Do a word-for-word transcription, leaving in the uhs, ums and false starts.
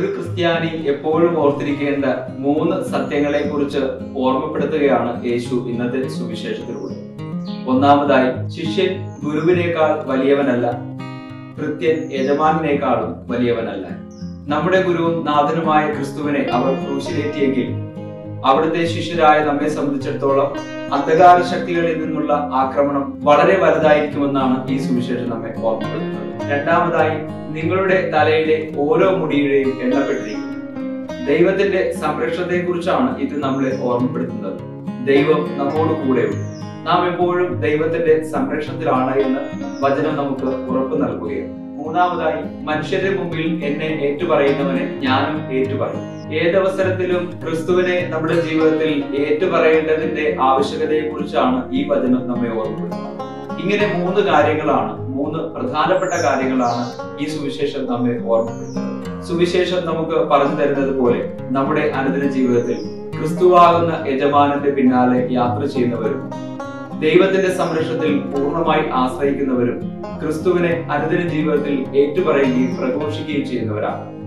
ഒരു ക്രിസ്ത്യാനി എപ്പോഴും ഓർത്തിരിക്കേണ്ട മൂന്ന് സത്യങ്ങളെ കുറിച്ച് ഓർമ്മപ്പെടുത്തുകയാണ് യേശു ഇന്നത്തെ സുവിശേഷത്തിലൂടെ. ഒന്നാമതായി, ശിഷ്യൻ ഗുരുവിനേക്കാൾ വലിയവനല്ല, ഭൃത്യൻ യജമാനേക്കാളും വലിയവനല്ല. നമ്മുടെ ഗുരുവും നാഥനുമായ ക്രിസ്തുവിനെ അവർ ക്രൂശിലേറ്റിയെങ്കിൽ അവിടുത്തെ ശിഷ്യരായ നമ്മെ സംബന്ധിച്ചിടത്തോളം അന്ധകാര ശക്തികളിൽ നിന്നുള്ള ആക്രമണം വളരെ വലുതായിരിക്കുമെന്നാണ് ഈ സുവിശേഷം നമ്മെ ഓർമ്മപ്പെടുത്തുന്നത്. രണ്ടാമതായി, നിങ്ങളുടെ തലയിലെ ഓരോ മുടിയുടെയും എണ്ണപ്പെട്ടിരിക്കുന്നു. ദൈവത്തിന്റെ സംരക്ഷണത്തെ കുറിച്ചാണ് ഇത് നമ്മളെ ഓർമ്മപ്പെടുത്തുന്നത്. ദൈവം നമ്മോട് കൂടെയുണ്ട്. നാം എപ്പോഴും ദൈവത്തിന്റെ സംരക്ഷണത്തിലാണ് എന്ന് വചനം നമുക്ക് ഉറപ്പ് നൽകുകയാണ്. മൂന്നാമതായി, മനുഷ്യരുടെ മുമ്പിൽ എന്നെ ഏറ്റുപറയുന്നവനെ ഞാനും ഏറ്റുപറയും. ഏതവസരത്തിലും ക്രിസ്തുവിനെ നമ്മുടെ ജീവിതത്തിൽ ഏറ്റുപറയേണ്ടതിന്റെ ആവശ്യകതയെ കുറിച്ചാണ് ഈ വചനം നമ്മെ ഓർമ്മപ്പെടുത്തുന്നത്. ഇങ്ങനെ മൂന്ന് കാര്യങ്ങളാണ്, മൂന്ന് പ്രധാനപ്പെട്ട കാര്യങ്ങളാണ് ഈ സുവിശേഷം നമ്മെ ഓർമ്മപ്പെടുത്തുന്നത്. സുവിശേഷം നമുക്ക് പറഞ്ഞു തരുന്നത് പോലെ നമ്മുടെ അനുദിന ജീവിതത്തിൽ ക്രിസ്തുവാകുന്ന യജമാനന്റെ പിന്നാലെ യാത്ര ചെയ്യുന്നവരും ദൈവത്തിന്റെ സംരക്ഷണത്തിൽ പൂർണ്ണമായി ആശ്രയിക്കുന്നവരും ക്രിസ്തുവിനെ അനുദിന ജീവിതത്തിൽ ഏറ്റുപറയുകയും പ്രഘോഷിക്കുകയും ചെയ്യുന്നവരാണ്.